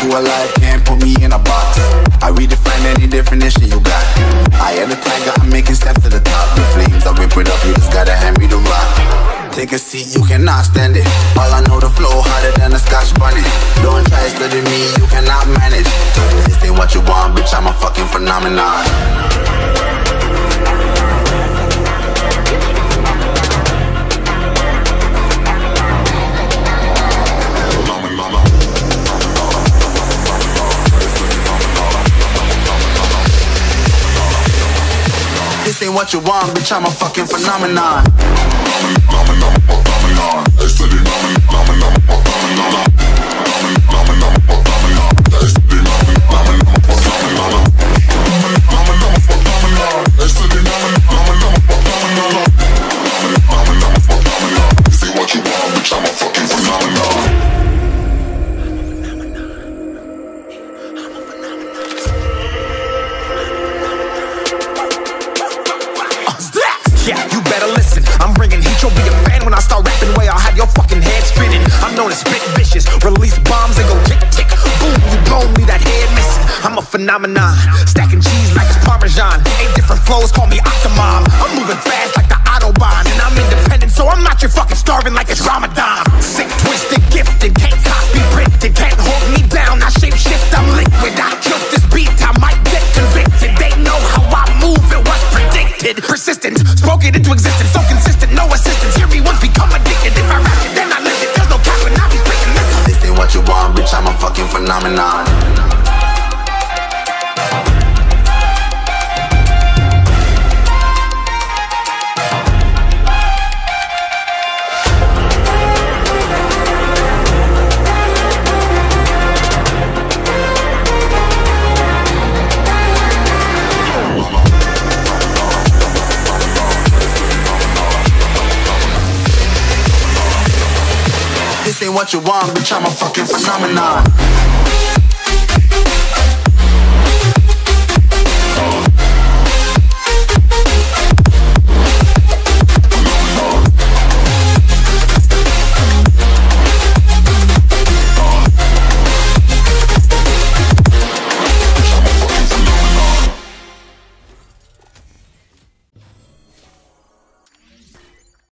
whole life can't put me in a box. I redefine any definition you got. I am the tiger, I'm making steps to the top. The flames, I whip it up, you just gotta hand me the rock. Take a seat, you cannot stand it. All I know, the flow harder than a Scotch bunny. Don't try study me, you cannot manage. This ain't what you want, bitch, I'm a fucking phenomenon. This ain't what you want, bitch, I'm a fucking phenomenon. Yeah, you better listen. I'm bringing heat, you'll be a fan when I start rapping. Way I'll have your fucking head spinning. I'm known as spit vicious, release bombs and go tick tick. Boom, you blown me that head missing. I'm a phenomenon, stacking cheese like it's Parmesan. 8 different flows, call me Octomom. I'm moving fast like the Autobahn, and I'm independent, so I'm not your fucking starving like it's Ramadan. Sick, twisted, gifted, can't copy, printed, can't hold me down. I shape shift, I'm liquid. I killed this beat, I might get convicted. They know how I move, it was predicted. Persistent, spoke it into existence, so consistent, no assistance. Hear me once, become addicted. If I rap it, then I live it. There's no cap when I be speaking this. This ain't what you want, bitch, I'm a fucking phenomenon. This ain't what you want, bitch, I'm a fucking phenomenon.